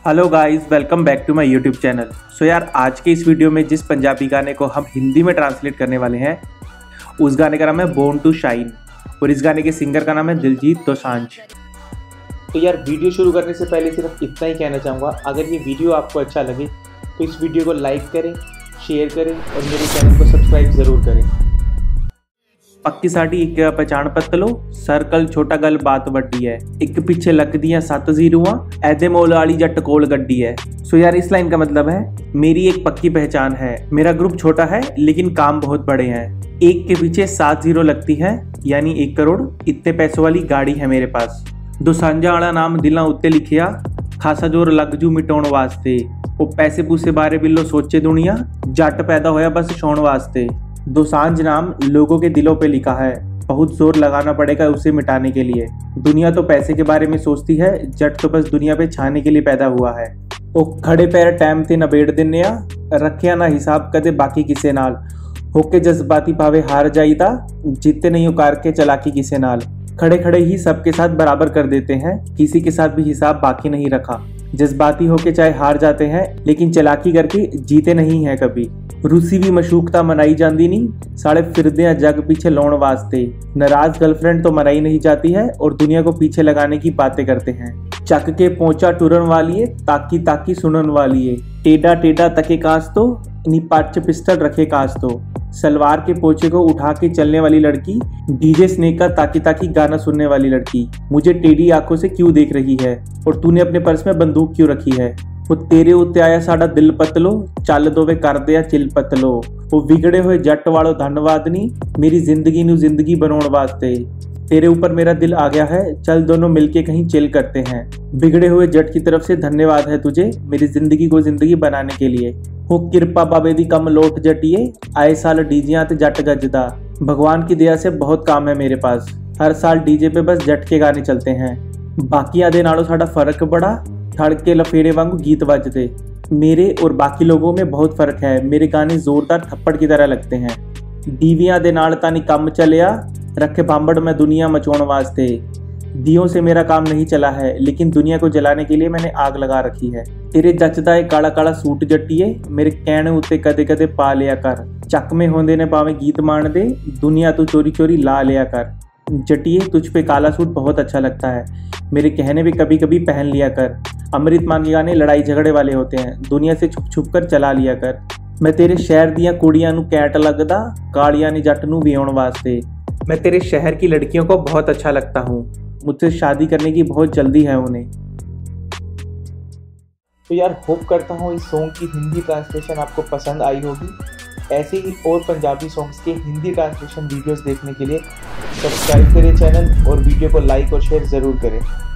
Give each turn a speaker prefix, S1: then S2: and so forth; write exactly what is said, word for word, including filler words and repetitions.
S1: Hello guys, welcome back to my YouTube channel. So यार, आज के इस वीडियो में जिस पंजाबी गाने को हम हिंदी में ट्रांसलेट करने वाले हैं उस गाने का नाम है बोर्न टू शाइन और इस गाने के सिंगर का नाम है दिलजीत दोसांझ। तो यार, वीडियो शुरू करने से पहले सिर्फ इतना ही कहना चाहूँगा, अगर ये वीडियो आपको अच्छा लगे तो इस वीडियो को लाइक करें, शेयर करें और मेरे चैनल को सब्सक्राइब ज़रूर करें। पक्की साड़ी एक पहचान पत्तलो, सर्कल छोटा गल बात वड्डी है, एक पीछे लग दियां सत्त जीरोआं, ऐदे मोल वाली जट कोल गड्डी है। सो यार, इस लाइन का मतलब है मेरी एक पक्की पहचान है, मेरा ग्रुप छोटा है लेकिन काम बहुत बड़े हैं, एक के पीछे सात जीरो लगती है यानी एक करोड़, इतने पैसों वाली गाड़ी है मेरे पास। दोसांझा वाला नाम दिलां उत्ते लिखिया, खासा जोर लग जू मिटाउण वास्ते, वो पैसे पूसे बारे बिल्लो सोचे दुनिया, जट पैदा होया बस छाउण वास्ते। दोसांझ नाम लोगों के दिलों पे लिखा है, बहुत जोर लगाना पड़ेगा उसे मिटाने के लिए। दुनिया तो पैसे के बारे में सोचती है, जट तो बस दुनिया पे छाने के लिए पैदा हुआ है। ओ खड़े पैर टाइम ते नबेड़ दिन्ने आ, रखिया ना हिसाब कदे बाकी किसे नाल, होके जज्बाती भावे हार जाईदा, जीते नहीं उकार के चलाकी किसे नाल। खड़े खड़े ही सबके साथ बराबर कर देते हैं, किसी के साथ भी हिसाब बाकी नहीं रखा। जज्बाती होके चाहे हार जाते हैं लेकिन चलाकी करके जीते नहीं है कभी। रूसी भी मशूकता मनाई जाती नहीं, साढ़े फिरदे जग पीछे लाउण वास्ते। नाराज गर्लफ्रेंड तो मनाई नहीं जाती है और दुनिया को पीछे लगाने की बातें करते हैं। चक के पहुंचा टुरन वाली है, ताकी ताकी सुनन वाली है, टेढ़ा टेढ़ा तके कास तो, इन्हीं पाच पिस्टल रखे कास तो। सलवार के पोछे को उठा के चलने वाली लड़की, डीजे स्नेक का ताकी ताकी गाना सुनने वाली लड़की, मुझे टेढ़ी आंखों से क्यों देख रही है और तूने अपने पर्स में बंदूक क्यों रखी है। वो तेरे उत्ते आया साडा दिल पतलो, चल दो वे कर दिया चिल पतलो। वो विगड़े हुए जट वालों धन्यवाद नी, मेरी जिंदगी नू जिंदगी बनाउण वास्ते। तेरे ऊपर मेरा दिल आ गया है, चल दोनों मिलके कहीं चिल करते हैं। बिगड़े हुए जट की तरफ से धन्यवाद है तुझे, मेरी जिंदगी को जिंदगी बनाने के लिए। हो किरपा बाबे दी कम लोट जटिए, आए साल डीजियां ते जट गजदा। भगवान की दया से बहुत काम है मेरे पास, हर साल डीजे पे बस जट के गाने चलते हैं। बाकियां दे नालों साडा फर्क बड़ा, ठड़के लफेड़े वांगू गीत बजते। मेरे और बाकी लोगों में बहुत फर्क है, मेरे गाने जोरदार थप्पड़ की तरह लगते हैं। दीवियां दे नाल तानी कम चलिया, रखे बांबड़ में दुनिया मचाउण वास्ते। दियों से मेरा काम नहीं चला है लेकिन दुनिया को जलाने के लिए मैंने आग लगा रखी है। तेरे जचदा है काला काला सूट जट्टिए, मेरे कहने उत्ते कदे कदे पा लिया कर। चक में होंदे ने पावे गीत मान दे, दुनिया तू चोरी चोरी ला लिया कर। जटिए तुझ पे काला सूट बहुत अच्छा लगता है, मेरे कहने भी कभी कभी पहन लिया कर। अमृत मान के गाने लड़ाई झगड़े वाले होते हैं, दुनिया से छुप छुप कर चला लिया कर। मैं तेरे शहर दियां कुड़ियां नू कैट लगदा, कालियां ने जट नू वियाउण वास्ते। मैं तेरे शहर की लड़कियों को बहुत अच्छा लगता हूँ, मुझसे शादी करने की बहुत जल्दी है उन्हें। तो यार, होप करता हूँ इस सॉन्ग की हिंदी ट्रांसलेशन आपको पसंद आई होगी। ऐसे ही और पंजाबी सॉन्ग्स के हिंदी ट्रांसलेशन वीडियोस देखने के लिए सब्सक्राइब करें चैनल और वीडियो को लाइक और शेयर ज़रूर करें।